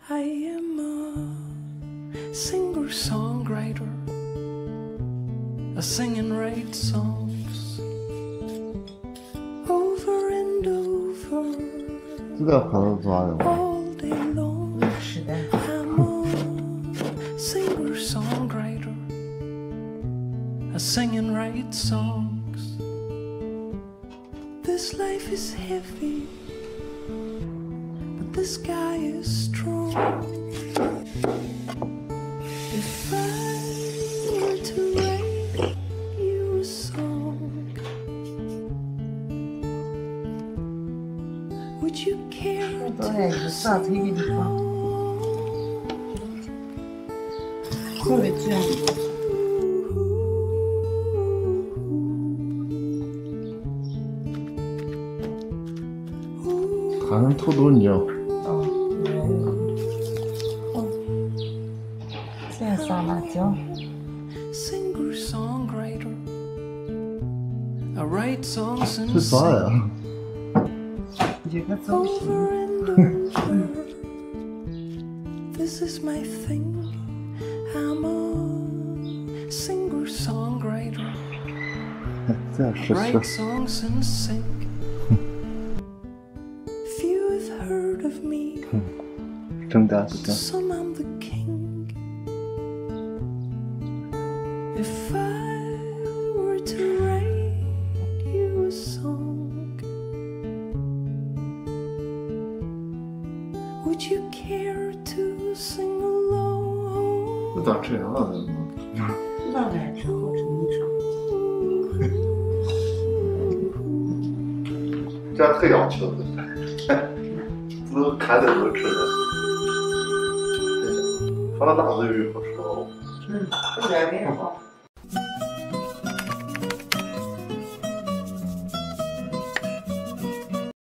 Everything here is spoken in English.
I am a singer-songwriter. I sing and write songs over and over 这个很抓哟。 all day long. 是的。 I'm a singer-songwriter. I sing and write songs. This life is heavy, but the sky is strong. If I were to write you a song, would you care 都还是啥子一个地方？ to 会不会这样？ 好像土豆泥哦。 这样撒辣椒。 singer-songwriter. I write songs and 是啥 sing 呀？ 这个造 over 型。 and over. This is my thing. I'm a singer-songwriter. 这样试 Write 试。 songs and sing. Few have heard of me. 真的 To 是。 some I'm the king. If I were to write you a song, would you care to sing along? 这咋这样啊？ 那来之后是你唱。 这样太要求了，这都看着都吃的。放到大嘴里好吃哦。 有点变化。